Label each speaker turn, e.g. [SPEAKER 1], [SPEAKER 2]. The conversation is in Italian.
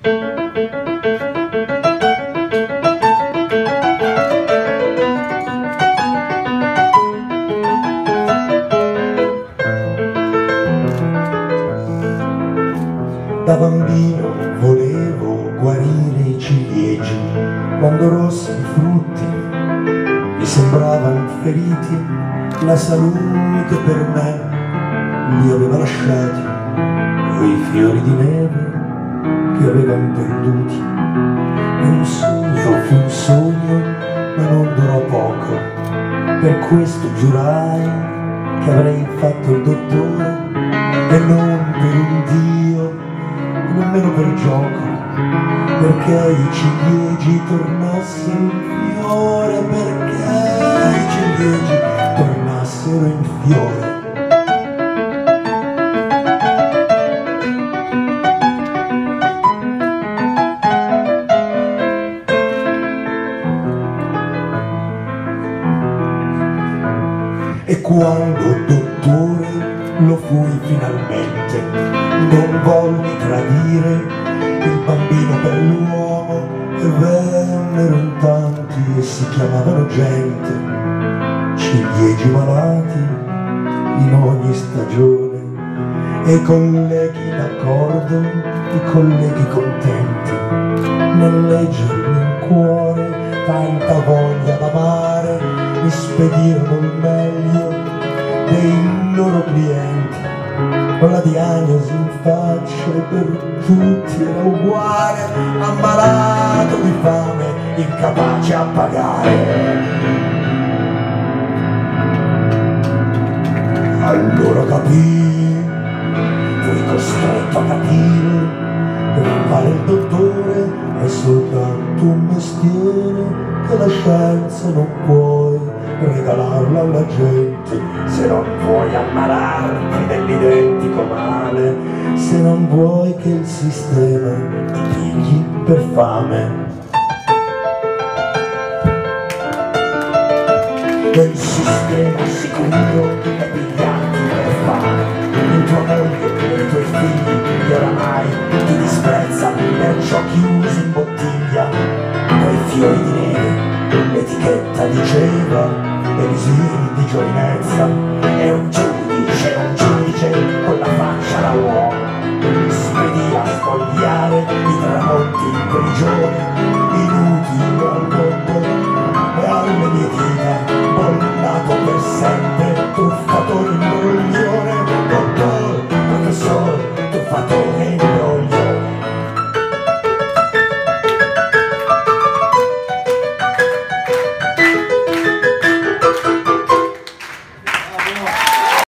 [SPEAKER 1] Da bambino volevo guarire i ciliegi, quando rossi i frutti mi sembravano feriti, la salute per me li aveva lasciati quei fiori di neve che avevano perduti. E un sogno fu un sogno, ma non durò poco, per questo giurai che avrei fatto il dottore e non per un dio, nemmeno per gioco, perché i ciliegi tornassero in fiore, perché i ciliegi tornassero in fiore. E quando dottore lo fui finalmente, non volli tradire il bambino per l'uomo, e vennero in tanti e si chiamavano gente, ciliegi malati in ogni stagione, e i colleghi d'accordo, i colleghi contenti, nel leggermi in cuore tanta voglia d'amare, mi spedirono il meglio dei loro clienti, con la diagnosi in faccia e per tutti era uguale, ammalato di fame, incapace a pagare. Allora capii, fui costretto a capire che fare il dottore è soltanto un mestiere, che la scienza non puoi regalarla alla gente, se non vuoi ammalarti dell'identico male, se non vuoi che il sistema ti pigli per fame. Nel sistema sicuro è pigliarti per fame, in tua moglie e i tuoi figli che oramai ti disprezza, perciò chiusi in bottiglia quei fiori di neve. L'etichetta diceva elisiri di giovinezza, e un giudice con la faccia da uomo spedì a sfogliare i tramonti in prigione, inutili al mondo e alle mie dita, bollato per sempre, truffatore in imbroglione, dottor, professor, truffatore